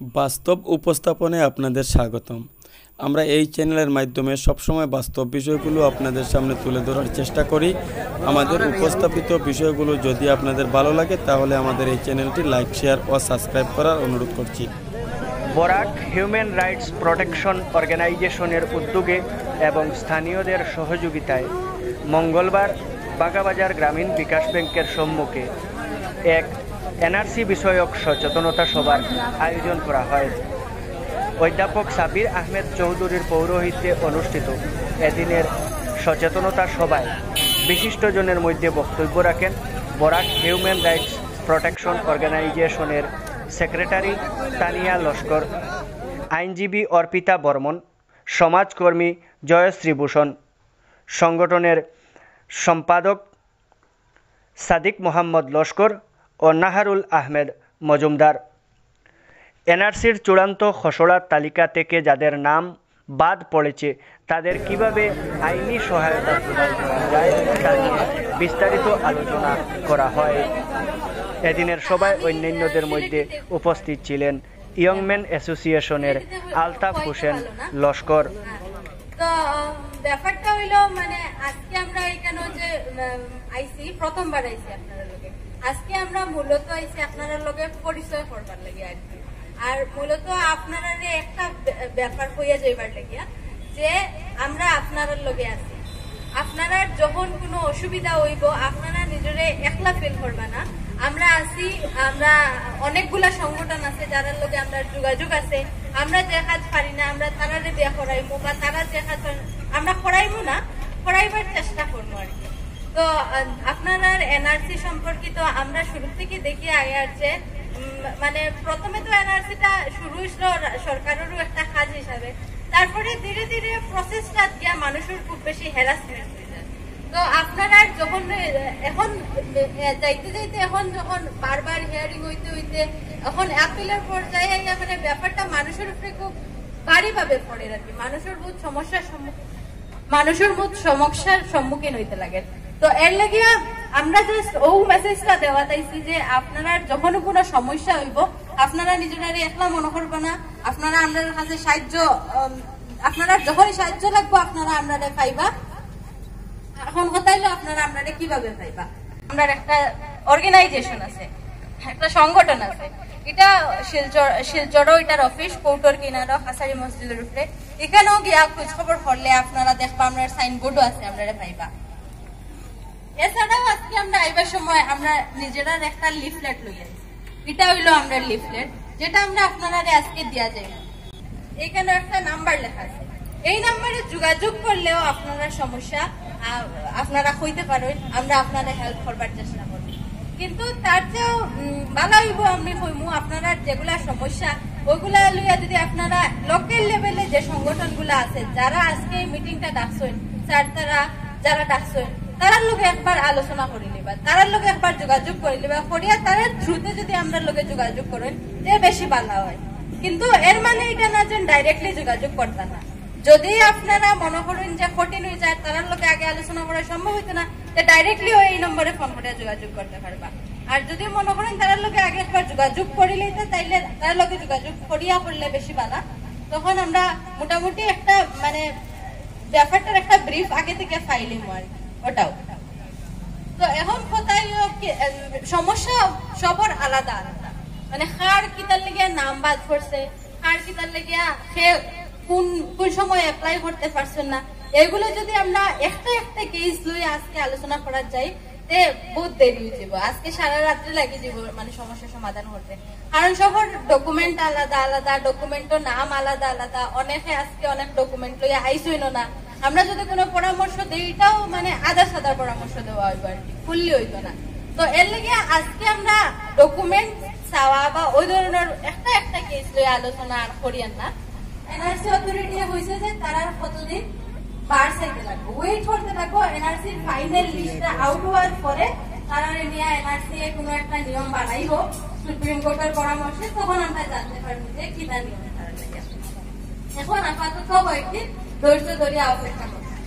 বাস্তব উপস্থাপনে আপনাদের স্বাগতম। আমরা এই চ্যানেলের মাধ্যমে সবসময় বাস্তব বিষয়গুলো আপনাদের সামনে তুলে ধরার চেষ্টা করি। আমাদের উপস্থাপিত বিষয়গুলো যদি আপনাদের ভালো লাগে তাহলে আমাদের এই চ্যানেলটি লাইক, শেয়ার ও সাবস্ক্রাইব করার অনুরোধ করছি। বরাক হিউম্যান রাইটস প্রোটেকশন অর্গানাইজেশনের উদ্যোগে এবং স্থানীয়দের সহযোগিতায় মঙ্গলবার বাগাবাজার গ্রামীণ বিকাশ ব্যাংকের সম্মুখে এক এনআরসি বিষয়ক সচেতনতা সভার আয়োজন করা হয়। অধ্যাপক সাবির আহমেদ চৌধুরীর পৌরোহিত্যে অনুষ্ঠিত এদিনের সচেতনতা সভায় বিশিষ্টজনের মধ্যে বক্তব্য রাখেন বরাক হিউম্যান রাইটস প্রোটেকশন অর্গানাইজেশনের সেক্রেটারি তানিয়া লস্কর, আইনজীবী অর্পিতা বর্মন, সমাজকর্মী জয়শ্রী ভূষণ, সংগঠনের সম্পাদক সাদিক মোহাম্মদ লস্কর ও নাহারুল আহমেদ মজুমদার। এনআরসির চূড়ান্ত খসড়া তালিকা থেকে যাদের নাম বাদ পড়েছে তাদের কিভাবে আইনি সহায়তা প্রদান করা যায় তা নিয়ে বিস্তারিত আলোচনা করা হয়। এদিনের সভায় অন্যান্যদের মধ্যে উপস্থিত ছিলেন ইয়ংম্যান অ্যাসোসিয়েশনের আলতাফ হোসেন লস্কর। তো ব্যাপারটা হইল আজকে আমরা এখানে যে আইসি প্রথমবার আইসি আপনারা লোকে, আজকে আমরা মূলত আইসি আপনারা লোকে পরিচয় করবার লাগে আর মূলত আপনারা একটা ব্যাপার হইয়া যাইবার লাগিয়া যে আমরা আপনারা লোকে আছি। আপনারা যখন কোনো অসুবিধা হইব আপনারা নিজরে একলা ফিল করবা না, আমরা আছি। আমরা অনেকগুলা সংগঠন আছে যারা লোকে আমরা যোগাযোগ আছে। আমরা যে কাজ পারি না আমরা তারারে বিয়া করাইমু বা তারা যে কাজ আমরা করাইমু না করাইবার চেষ্টা করবো আর কি। তো আপনারা এনআরসি সম্পর্কিত আমরা শুরু থেকে দেখি আয়ার যে প্রথমে তো এনআরসিটা শুরু হয়েছিল সরকারেরও একটা কাজ হিসাবে, তারপরে ধীরে ধীরে প্রসেসটা দিয়া মানুষের খুব বেশি হ্যারাসমেন্ট হয়ে যায়। তো আপনারা যখন এখন যাইতে যাইতে এখন যখন বারবার হিয়ারিং হইতে হইতে এখন অ্যাপিলের পর্যায়ে ব্যাপারটা মানুষের উপরে খুব ভারীভাবে পড়ে আর কি। মানুষের বহুত সমস্যার সম্মুখীন হইতে লাগে। তো এর লাগিয়া আমরা জাস্ট ও মেসেজটা দেওয়া চাইছি যে আপনারা যখন কোনো সমস্যা হইব আপনারা নিজেরা একলা মনে করবো না, আপনারা আমাদের কাছে সাহায্য, আপনারা যখনই সাহায্য লাগবো আপনারা আমরা পাইবা। এখন কথা হইলো আপনারা আমরা কিভাবে পাইবা। আমরা একটা অর্গানাইজেশন আছে, একটা সংগঠন আছে, এটা শিলচরও এটার অফিস কৌটর কিনারও কাছারি মসজিদের উপরে। এখানেও গিয়া খোঁজ খবর করলে আপনারা দেখবা আমরা সাইনবোর্ডও আছে, আপনারা পাইবা। এছাড়াও আজকে আমরা আইবার সময় আমরা নিজেরা একটা লিফলেট লই আছি। এটা হইলো আমরা লিফলেট যেটা আমরা আপনারা আজকে দিয়া যাই। এখানে একটা নাম্বার লেখা আছে, এই নাম্বারে যোগাযোগ করলেও আপনারা সমস্যা আপনারা কইতে পারেন, আমরা আপনারা হেল্প করবার চেষ্টা করব। কিন্তু তার চেয়েও ভালো হইব আমি কইমু আপনারা যেগুলা সমস্যা ওইগুলা লইয়া যদি আপনারা লোকাল লেভেলে যে সংগঠনগুলা আছে যারা আজকে এই মিটিংটা ডাকছেন স্যার, তারা যারা ডাকছেন তারার লোকে একবার আলোচনা করে নিবা, তারার লোকে একবার যোগাযোগ করে নিবা, করিয়া তাদের থ্রুতে যদি আমরা লোকে যোগাযোগ করেন যে বেশি ভালো হয়। কিন্তু এর মানে এটা না যে ডাইরেক্টলি যোগাযোগ করতে না। যদি আপনারা মনে করেন যে কঠিন হয়ে যায় তারার লোকে আগে আলোচনা করা সম্ভব হইতো না, ডাইরেক্টলি এই নম্বরে ফোন করে যোগাযোগ করতে পারবা। আর যদি মনে করেন তারার লোকে আগে একবার যোগাযোগ করিলে তাইলে তার লোকে যোগাযোগ করিয়া করলে বেশি ভালো। তখন আমরা মোটামুটি একটা ব্যাপারটার একটা ব্রিফ আগে থেকে ফাইলিং হয় ওটাও। তো এখন কোথায় সমস্যা সবার আলাদা আলাদা, কার কিতার লেগে নাম বাদ পড়ছে, কার কিতার লেগে সে কোন সময় অ্যাপ্লাই করতে পারছেন না, এগুলো যদি আমরা একটা একটা কেস লই আজকে আলোচনা করা যায় বহুত দেরি হয়ে যাব। আজকে সারা রাত্রে লাগে যাব সমস্যার সমাধান করতে, কারণ সবার ডকুমেন্ট আলাদা আলাদা, ডকুমেন্টের নাম আলাদা আলাদা। অনেকে আজকে অনেক ডকুমেন্ট লইয়া আইসইন না। আমরা যদি কোনো পরামর্শ দিই এটাও আধা সাদা পরামর্শ দেওয়া হইব আর কি, ফুললি হইতো না। তো এর লাগে আজকে আমরা ডকুমেন্ট চাওয়া বা ওই ধরনের একটা একটা কেস লইয়া আলোচনা আর করিয়েন না। এনআরসি অথরিটি হয়েছে যে তারা কতদিন বার চাইতে লাগবে, ওয়েট করতে থাকবো। এনআরসির ফাইনাল লিস্টটা আউট হওয়ার পরে তারা নিয়ে এনআরসি কোনো একটা নিয়ম বানাইব সুপ্রিম কোর্টের পরামর্শে, তখন আমরা জানতে পারবো যে কিনা নিয়মে তারা লাগে। এখন আপাতত কয়েকদিন ধৈর্য ধরে অপেক্ষা করবো।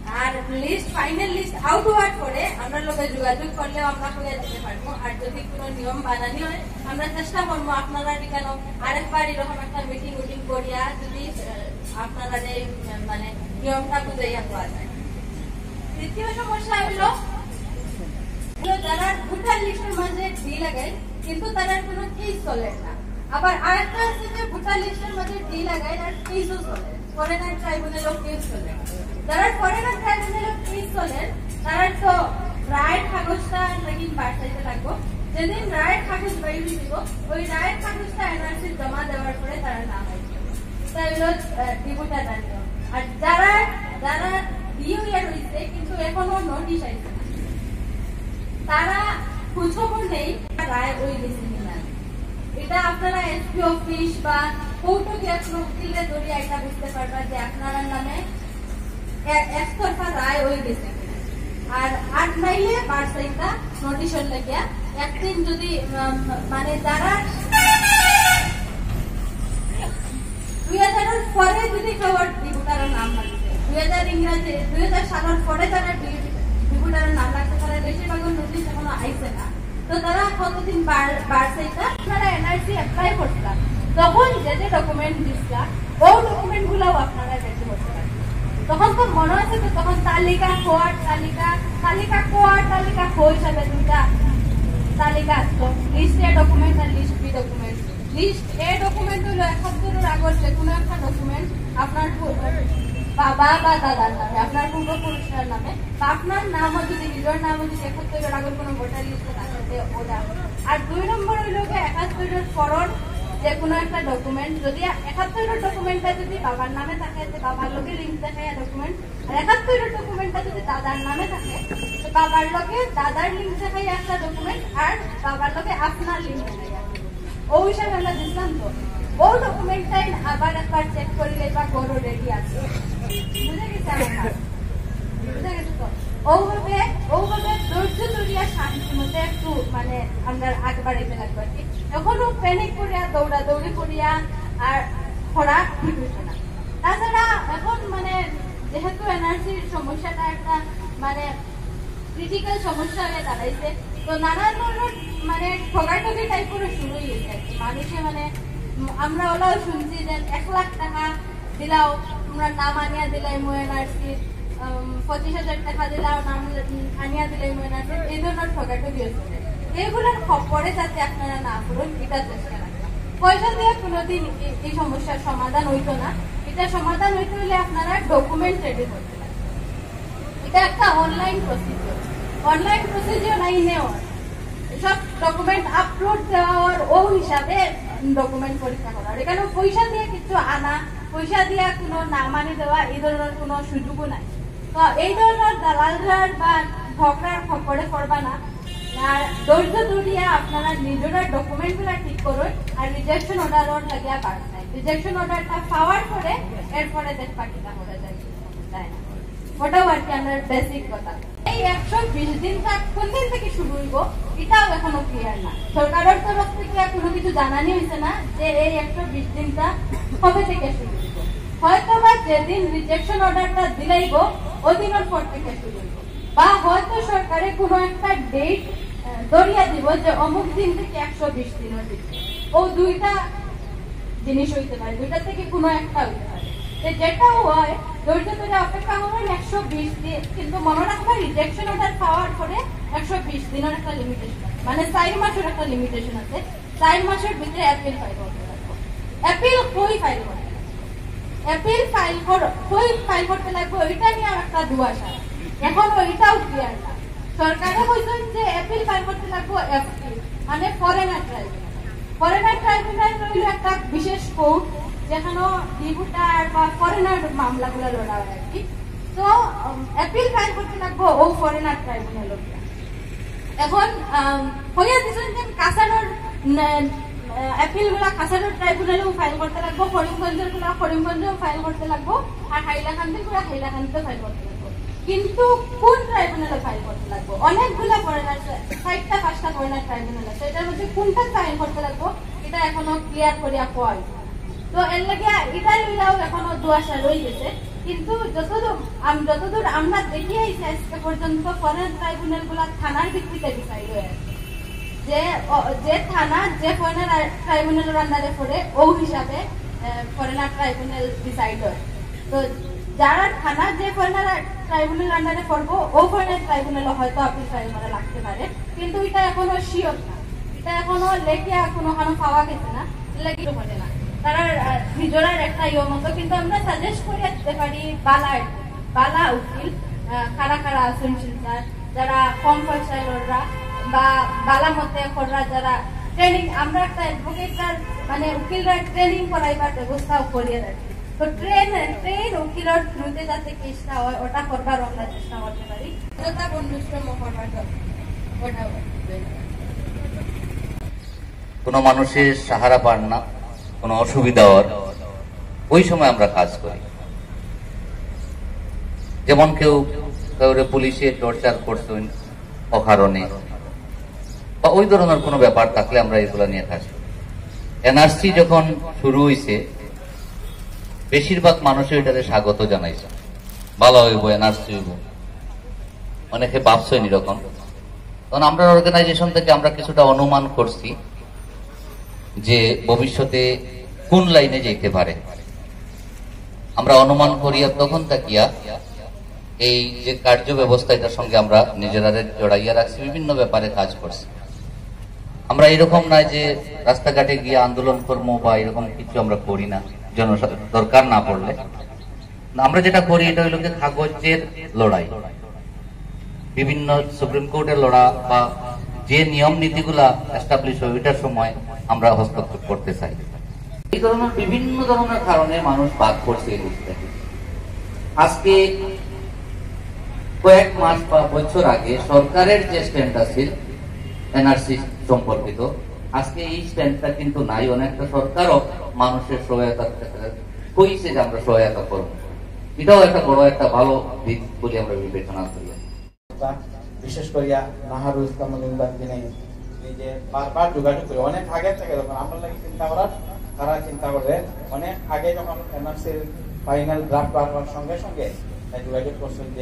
আর লিস্ট ফাইনাল লিস্ট আউট হওয়ার পরে আমরা লোকে যোগাযোগ করলেও আমরা করে দিতে পারবো। আর যদি কোনো নিয়ম বানানি হয় আমরা চেষ্টা করবো আপনারা কেন আরেকবার এরকম একটা মিটিং উটিং করিয়া যদি আপনারা এই মানে নিয়মটা বুঝাইয়া পাওয়া যায়। দ্বিতীয় সমস্যা হলো যারা ভোটার লিস্টের মাঝে ডি লাগায় কিন্তু তারা কোনো কেস চলে না। আবার আরেকটা আছে যে ভোটার লিস্টের মাঝে ডি লাগায় আর কেসও চলে, ফরেনার ট্রাইব্যুনালও কেস চলে। যারা ফরেনার ট্রাইব্যুনালও কেস চলে তারা তো রায়ের কাগজটা নাকি বাড়াইতে লাগবো। যেদিন রায়ের কাগজ বাইরে দিব ওই রায়ের কাগজটা এনআরসি জমা দেওয়ার পরে তারা নাম আসবে, তাই হলো ডিভোটার নিয়ম। আর যারা যারা ডিও ইয়ার হয়েছে কিন্তু এখনো নোটিশ আইছে তারা খোঁজখবর নেই রায় ওই গেছে কিনা। এটা আপনারা এসপি অফিস বা কোর্টে গিয়ে কোনো উকিলের জড়িয়ে একটা বুঝতে পারবা যে আপনার নামে একতরফা রায় ওই গেছে কিনা। আর আট নাইলে বার্সাইটা নোটিশের লাগিয়া একদিন যদি মানে যারা 2000 পরে যদি কেউ ডিভোটারের নাম লাগছে 2000 ইংরেজি 2000 সালের পরে যারা ডিভোটারের নাম লাগছে তারা বেশিরভাগ নোটিশ এখনো আইছে না। তো তারা কতদিন বাড়ছে এটা আপনারা এনআরসি অ্যাপ্লাই করছিলাম তখন যে যে ডকুমেন্ট দিচ্ছিলাম ওই ডকুমেন্ট গুলাও আপনারা রেডি করতে পারেন। তখন তো মনে আছে তো তখন তালিকা কোয়ার তালিকা কোয়ার তালিকা খো হিসাবে দুইটা তালিকা আসতো, লিস্ট এ ডকুমেন্ট আর list B document. List A document হলো 71 আগের যে কোনো একটা ডকুমেন্ট আপনার বাবা বা দাদার নামে, আপনার পূর্বপুরুষের নামে, বা আপনার নামও যদি নিজের নামও যদি 71 আগের কোনো ভোটার লিস্টে থাকে ওটা। আর 2 নম্বর হইল 71 পরের যে কোনো একটা ডকুমেন্ট, যদি 71 ডকুমেন্টটা যদি বাবার নামে থাকে বাবার লোকে লিঙ্ক থাকে ডকুমেন্ট, আর 71 ডকুমেন্টটা যদি দাদার নামে থাকে তো বাবার লোকে দাদার লিঙ্ক থাকে একটা ডকুমেন্ট আর বাবার লোকে আপনার লিঙ্ক থাকে। ওই হিসাবে আমরা দিচ্ছিলাম তো ওই ডকুমেন্টটাই আবার একবার চেক করলে বা করো রেডি আছে। বুঝে গেছে আমার? বুঝে গেছে তো? ওভাবে ধৈর্য ধরিয়া শান্তি মতো একটু মানে আমরা আগে বাড়াইতে লাগবে আর কি। এখনো প্যানিক করিয়া দৌড়াদৌড়ি করিয়া আর খরা ঠিক হইছে না। তাছাড়া এখন মানে যেহেতু এনার্জির সমস্যাটা একটা মানে ক্রিটিক্যাল সমস্যা হয়ে দাঁড়াইছে তো নানান ধরনের মানে ঠগাঠগি টাইপ করে শুরু হয়ে গেছে আর কি। মানুষে মানে আমরা ওলাও শুনছি যে 1 লাখ টাকা দিলাও তোমরা নাম আনিয়া দিলাই এনআরসি, 25,000 টাকা দিলাও নাম আনিয়া দিলাই এনআরসি, এই ধরনের ঠগাঠগি হচ্ছে। এগুলোর খবরে যাতে আপনারা না করুন এটা চেষ্টা রাখবেন। পয়সা দিয়ে কোনোদিন এই সমস্যার সমাধান হইতো না। এটা সমাধান হইতে হলে আপনারা ডকুমেন্ট রেডি করতে লাগবে। এটা একটা অনলাইন প্রসিডিওর নাই নেওয়ার সব ডকুমেন্ট আপলোড দেওয়ার ও হিসাবে ডকুমেন্ট পরীক্ষা করা। এখানে পয়সা দিয়ে কিছু আনা, পয়সা দিয়ে কোনো নাম আনি দেওয়া এই ধরনের কোনো সুযোগও নাই। তো এই ধরনের দালালরার বা ঠকরার খবরে করবা না। আর ধৈর্য ধরিয়া আপনারা নিজেরা ডকুমেন্ট গুলা ঠিক করুন। আর রিজেকশন অর্ডার লাগিয়া পাঠ নাই, রিজেকশন অর্ডারটা পাওয়ার পরে এরপরে দেখবা কিনা করা যায় তাই না, ওটাও আর কি আমার বেসিক কথা। এই 120 দিনটা কোন দিন থেকে শুরু হইব এটাও এখনো ক্লিয়ার না। সরকারের তরফ থেকে কোনো কিছু জানানি হয়েছে না যে এই 120 দিনটা কবে থেকে শুরু হইব। হয়তো বা যেদিন রিজেকশন অর্ডারটা দিলাইব ওদিনের পর থেকে শুরু হইব, বা হয়তো সরকারে কোনো একটা ডেট ধরিয়া দিব যে অমুক দিন থেকে 120 দিনের দিচ্ছে। ও দুইটা জিনিস হইতে পারে, দুইটা থেকে কোনো একটা হইতে পারে। যেটাও হয় ধৈর্য ধরে অপেক্ষা করবেন 120 দিন। কিন্তু মনে রাখবেন রিজেকশন অর্ডার পাওয়ার পরে 120 দিনের একটা লিমিটেশন আছে, মানে 4 মাসের একটা লিমিটেশন আছে। 4 মাসের ভিতরে অ্যাপিল ফাইল করতে লাগবে। অ্যাপিল কই ফাইল করতে লাগবে, অ্যাপিল ফাইল করতে লাগবে ওইটা নিয়ে একটা দুয়াশা। এখন ওইটাও ক্লিয়ার না। সরকারে বলছেন যে অ্যাপিল ফাইল করতে লাগবে এফটি মানে ফরেনার ট্রাইব্যুনাল। ফরেনার ট্রাইব্যুনাল হইল একটা বিশেষ কোর্ট যেখানে ডিভোটার বা ফরেনার মামলাগুলো লড়া হয় আর কি। তো অ্যাপিল ফাইল করতে লাগবে ও ফরেনার ট্রাইব্যুনাল। এখন হইয়া দিচ্ছেন যে কাছানোর অ্যাপিল গুলা কাছানোর ট্রাইব্যুনালেও ফাইল করতে লাগবো, করিমগঞ্জের গুলা করিমগঞ্জেও ফাইল করতে লাগবো, আর হাইলাকান্দির গুলা হাইলাকান্দিতেও ফাইল করতে লাগবো। কিন্তু কোন ট্রাইব্যুনালে ফাইল করতে লাগবো? অনেকগুলা ফরেনার 4টা 5টা ফরেনার ট্রাইব্যুনাল আছে, এটার মধ্যে কোনটা ফাইল করতে লাগবো এটা এখনো ক্লিয়ার করিয়া পাওয়া। তো এর লাগে এটা লইলাও এখনো দুয়াশা রয়ে গেছে। কিন্তু যতদূর আমরা দেখি আইছি আজকে পর্যন্ত ফরেন ট্রাইব্যুনাল গুলা থানার ভিত্তিতে ডিসাইড হয়ে আছে যে থানা যে ফরেনার ট্রাইব্যুনালের আন্ডারে পড়ে ও হিসাবে ফরেনার ট্রাইব্যুনাল ডিসাইড হয়। তো যারা থানা যে ফরেনার ট্রাইব্যুনাল আন্ডারে পড়বো ও ফরেনার ট্রাইব্যুনাল হয়তো আপিল ট্রাইব্যুনালে লাগতে পারে, কিন্তু এটা এখনো শিওর না, এটা এখনো লেখে কোনো পাওয়া গেছে না, লেখে বলে না তারা নিজের একটা মতো। কিন্তু আমরা সাজেস্ট করে দিতে পারি বালা উকিল কারা আছেন যারা কম পয়সায় লড়রা বা বালা মতে কররা যারা ট্রেনিং, আমরা একটা অ্যাডভোকেটার মানে উকিলরা ট্রেনিং করাইবার ব্যবস্থাও করিয়ে রাখি। তো ট্রেন উকিলের থ্রুতে যাতে কেসটা হয় ওটা করবার আমরা চেষ্টা করতে পারি, যথা বন্ধুশ্রম করবার ওটা কোনো মানুষের সাহারা পান না, কোনো অসুবিধা হওয়ার ওই সময় আমরা কাজ করি। যেমন কেউ পুলিশে টর্চার করছেন অকারণে বা ওই ধরনের কোনো ব্যাপার থাকলে আমরা এগুলো নিয়ে কাজ করি। এনআরসি যখন শুরু হয়েছে বেশিরভাগ মানুষের এটাতে স্বাগত জানাইছে, ভালো হইব এনআরসি হইব, অনেকে ভাবছেন এরকম। তখন আমরা অর্গানাইজেশন থেকে আমরা কিছুটা অনুমান করছি যে ভবিষ্যতে কোন লাইনে যেতে পারে। আমরা অনুমান করিয়া তখন তাকিয়া এই যে কার্য ব্যবস্থা এটার সঙ্গে আমরা নিজেরা জড়াইয়া রাখছি, বিভিন্ন ব্যাপারে কাজ করছি। আমরা এরকম নয় যে রাস্তাঘাটে গিয়ে আন্দোলন করবো বা এরকম কিছু আমরা করি না, দরকার না পড়লে। আমরা যেটা করি এটা হইল যে কাগজের লড়াই, বিভিন্ন সুপ্রিম কোর্টের লড়া বা যে নিয়ম নীতিগুলা এস্টাবলিশ হয় ওইটার সময় আমরা হস্তক্ষেপ করতে চাই। এই ধরনের বিভিন্ন ধরনের কারণে মানুষ বাদ করছে এই দেশটাকে। আজকে কয়েক মাস বা বছর আগে সরকারের যে স্ট্যান্ড আছে এনআরসি সম্পর্কিত, আজকে এই স্ট্যান্ডটা কিন্তু নাই। অনেকটা সরকারও মানুষের সহায়তা কইছে যে আমরা সহায়তা করবো, এটাও একটা বড় একটা ভালো দিক বলে আমরা বিবেচনা করি। বিশেষ করিয়া নাহারুল ইসলাম যিনি নিজে বারবার যোগাযোগ করে অনেক আগে থেকে যখন আমরা লাগে চিন্তা করার, তারা চিন্তা করে অনেক আগে যখন এনআরসির ফাইনাল ড্রাফট পাওয়ার সঙ্গে সঙ্গে যোগাযোগ করছেন যে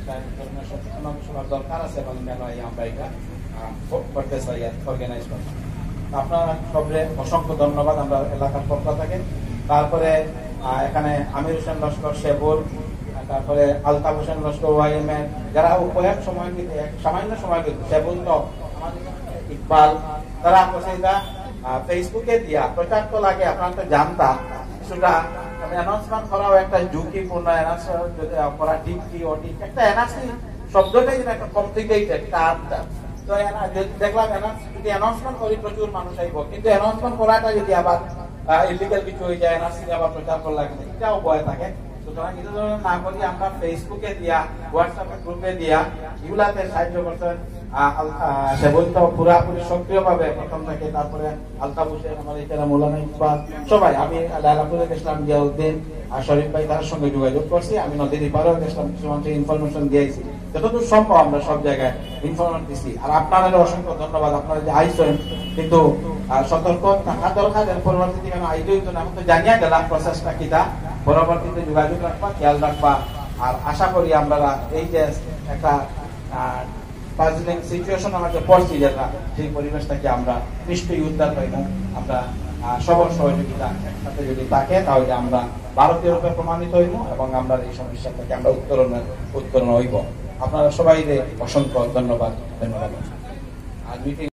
সচেতনতা দরকার আছে এবং কেন আমরা এটা করতে চাই অর্গানাইজ করতে। আপনারা সবরে অসংখ্য ধন্যবাদ আমরা এলাকার পক্ষ থেকে। তারপরে এখানে আমির হোসেন লস্কর শেবুল, তারপরে আলতাফ হোসেন লস্কর ওয়াইএম এর যারা কয়েক সময় সামান্য সময় কিন্তু শেবুল তো আমাদের ইকবাল তারা এটা ফেসবুকে দিয়া প্রচার তো লাগে, আপনারা তো জানতাম কিছুটা অ্যানাউন্সমেন্ট করাও একটা ঝুঁকিপূর্ণ করা ঠিক কি অঠিক একটা এনআরসি শব্দটাই একটা কমপ্লিকেটেড তো দেখলাম যদি অ্যানাউন্সমেন্ট করি প্রচুর মানুষ আইব, কিন্তু অ্যানাউন্সমেন্ট করাটা যদি আবার ইলিগাল কিছু হয়ে যায় এনআরসি আবার প্রচার করলে এটাও ভয় থাকে। সুতরাং এই ধরনের না করি আমরা ফেসবুকে দিয়া হোয়াটসঅ্যাপ গ্রুপে দিয়া এগুলাতে সাহায্য করতেন। সেবল তো পুরাপুরি সক্রিয় ভাবে প্রথম থেকে, তারপরে আলতাফ হোসেন আমাদের এখানে মৌলানা ইকবাল সবাই, আমি লালাপুরে গেছিলাম জিয়াউদ্দিন আর শরীফ ভাই তার সঙ্গে যোগাযোগ করছি, আমি নদীর পাড়েও গেছিলাম, কিছু মানুষের ইনফরমেশন দিয়েছি, যতদূর সম্ভব আমরা সব জায়গায় ইনফরমেশন দিচ্ছি। আর আপনাদের অসংখ্য ধন্যবাদ, আপনারা যে আইসেন কিন্তু সতর্ক থাকা দরকার, এর পরবর্তীতে কেন আইতে হইতো না, এখন তো জানিয়া গেলাম প্রসেসটা কিটা, পরবর্তীতে যোগাযোগ রাখবা, খেয়াল রাখবা। আর আশা করি আমরা এই যে একটা পাজলিং সিচুয়েশন আমাকে পড়ছি যেটা, সেই পরিবেশটাকে আমরা নিশ্চয়ই উদ্ধার পাইব। আমরা সবার সহযোগিতা একসাথে যদি থাকে তাহলে আমরা ভারতীয় রূপে প্রমাণিত হইব এবং আমরা এই সমস্যা থেকে আমরা উত্তরণ হইব। আপনারা সবাই অসংখ্য ধন্যবাদ। আর মিটিং